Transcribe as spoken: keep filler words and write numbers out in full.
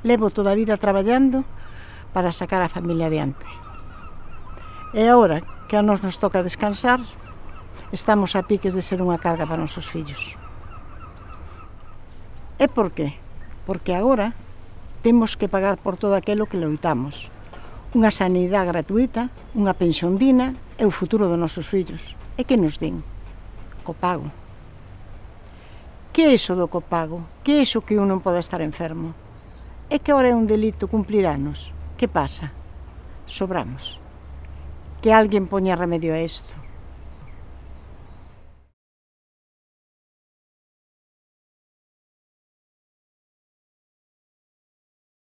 Levo toda a vida traballando para sacar a familia adiante. E agora que a nos nos toca descansar, estamos a piques de ser unha carga para nosos fillos. E por qué? Porque agora temos que pagar por todo aquilo que loitamos. Unha sanidade gratuita, unha pensión digna e o futuro dos nosos fillos. E que nos din? Copago. Que é iso do copago? Que é iso que un non pode estar enfermo? É que ahora é un delito cumplir anos. Que pasa? Sobramos. Que alguén poña remedio a isto.